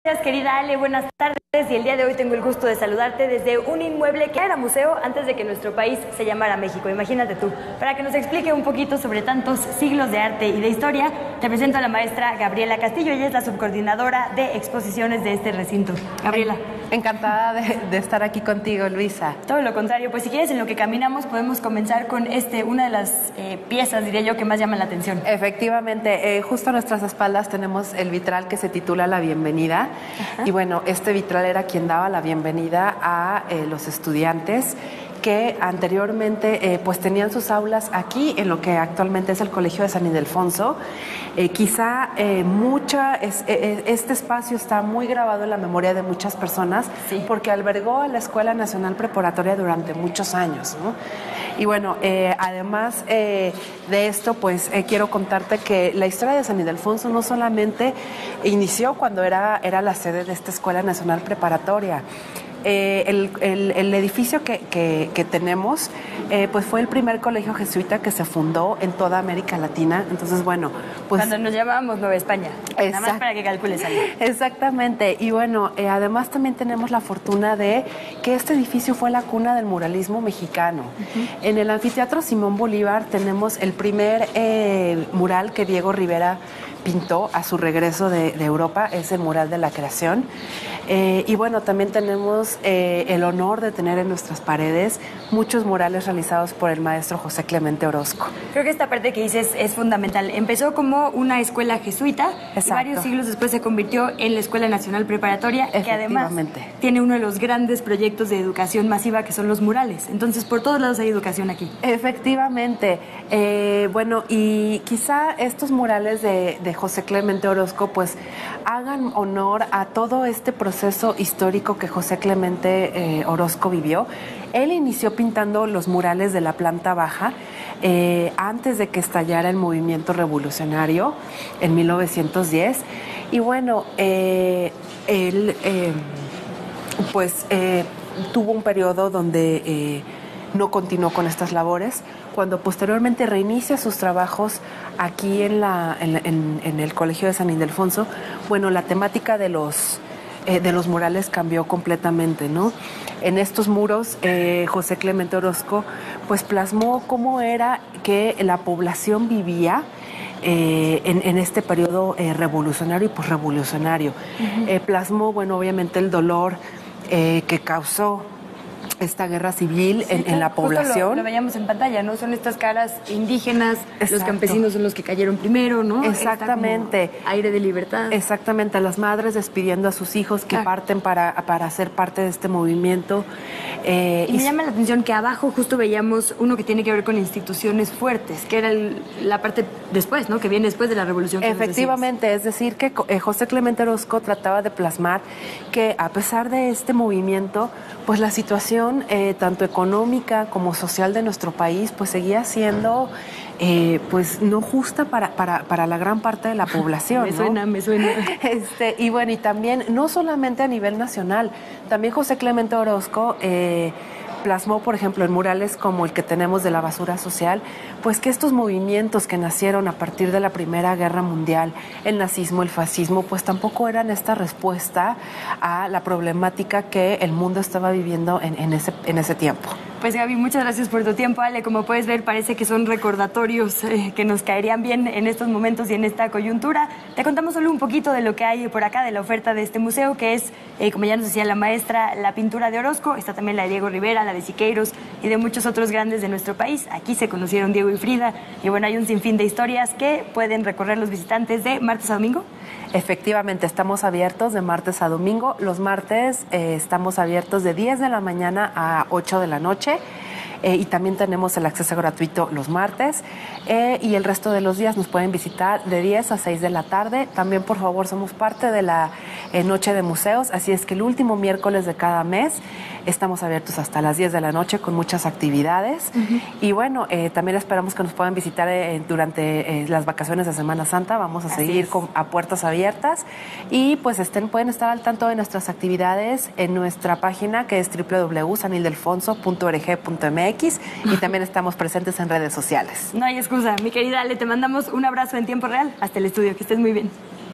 Gracias, querida Ale, buenas tardes. Y el día de hoy tengo el gusto de saludarte desde un inmueble que era museo antes de que nuestro país se llamara México. Imagínate tú. Para que nos explique un poquito sobre tantos siglos de arte y de historia, te presento a la maestra Gabriela Castillo. Ella es la subcoordinadora de exposiciones de este recinto. Gabriela. Encantada de estar aquí contigo, Luisa. Todo lo contrario. Pues si quieres, en lo que caminamos podemos comenzar con una de las piezas, diría yo, que más llaman la atención. Efectivamente, justo a nuestras espaldas tenemos el vitral que se titula La Bienvenida. Ajá. Y bueno, este vitral era quien daba la bienvenida a los estudiantes que anteriormente pues tenían sus aulas aquí en lo que actualmente es el Colegio de San Ildefonso. Este espacio está muy grabado en la memoria de muchas personas, sí, porque albergó a la Escuela Nacional Preparatoria durante muchos años, ¿no? Y bueno, además de esto, pues quiero contarte que la historia de San Ildefonso no solamente inició cuando era la sede de esta Escuela Nacional Preparatoria. El edificio que tenemos pues fue el primer colegio jesuita que se fundó en toda América Latina. Entonces, bueno, pues... Cuando nos llamábamos Nueva España. Nada más para que calcules algo. Exactamente. Y bueno, además también tenemos la fortuna de que este edificio fue la cuna del muralismo mexicano. En el anfiteatro Simón Bolívar tenemos el primer mural que Diego Rivera pintó a su regreso de Europa, es el mural de la creación. Y bueno, también tenemos el honor de tener en nuestras paredes muchos murales realizados por el maestro José Clemente Orozco. Creo que esta parte que dices es fundamental. Empezó como una escuela jesuita. Exacto. Y varios siglos después se convirtió en la Escuela Nacional Preparatoria, que además tiene uno de los grandes proyectos de educación masiva que son los murales. Entonces, por todos lados hay educación aquí. Efectivamente. Bueno, y quizá estos murales de José Clemente Orozco pues hagan honor a todo este proceso histórico que José Clemente Orozco vivió. Él inició pintando los murales de la planta baja antes de que estallara el movimiento revolucionario en 1910. Y bueno, él tuvo un periodo donde no continuó con estas labores. Cuando posteriormente reinicia sus trabajos aquí en el Colegio de San Ildefonso, bueno, la temática de los murales cambió completamente, ¿no? En estos muros, José Clemente Orozco pues plasmó cómo era que la población vivía en este periodo revolucionario y posrevolucionario. Plasmó, bueno, obviamente el dolor que causó esta guerra civil en la población. Lo veíamos en pantalla, ¿no? Son estas caras indígenas, exacto, los campesinos son los que cayeron primero, ¿no? Exactamente. Aire de libertad. Exactamente, las madres despidiendo a sus hijos que parten para ser parte de este movimiento. Y me llama la atención que abajo justo veíamos uno que tiene que ver con instituciones fuertes, que era la parte después, ¿no? Que viene después de la Revolución. Efectivamente, es decir, que José Clemente Orozco trataba de plasmar que a pesar de este movimiento, pues la situación tanto económica como social de nuestro país pues seguía siendo pues no justa para la gran parte de la población. Me suena. Y bueno, y también no solamente a nivel nacional, también José Clemente Orozco plasmó, por ejemplo, en murales como el que tenemos de la basura social, pues que estos movimientos que nacieron a partir de la Primera Guerra Mundial, el nazismo, el fascismo, pues tampoco eran esta respuesta a la problemática que el mundo estaba viviendo en ese tiempo. Pues Gaby, muchas gracias por tu tiempo, Ale. Como puedes ver, parece que son recordatorios que nos caerían bien en estos momentos y en esta coyuntura. Te contamos solo un poquito de lo que hay por acá, de la oferta de este museo, que es, como ya nos decía la maestra, la pintura de Orozco. Está también la de Diego Rivera, la de Siqueiros y de muchos otros grandes de nuestro país. Aquí se conocieron Diego y Frida. Y bueno, hay un sinfín de historias que pueden recorrer los visitantes de martes a domingo. Efectivamente, estamos abiertos de martes a domingo. Los martes estamos abiertos de 10 de la mañana a 8 de la noche. Y también tenemos el acceso gratuito los martes y el resto de los días nos pueden visitar de 10 a 6 de la tarde. También, por favor, somos parte de la Noche de Museos, así es que el último miércoles de cada mes estamos abiertos hasta las 10 de la noche con muchas actividades. Y bueno, también esperamos que nos puedan visitar durante las vacaciones de Semana Santa. Vamos a seguir a puertas abiertas y pues pueden estar al tanto de nuestras actividades en nuestra página, que es www.sanildefonso.org.mx, y también estamos presentes en redes sociales. No hay excusa, mi querida Ale, te mandamos un abrazo en tiempo real hasta el estudio, que estés muy bien.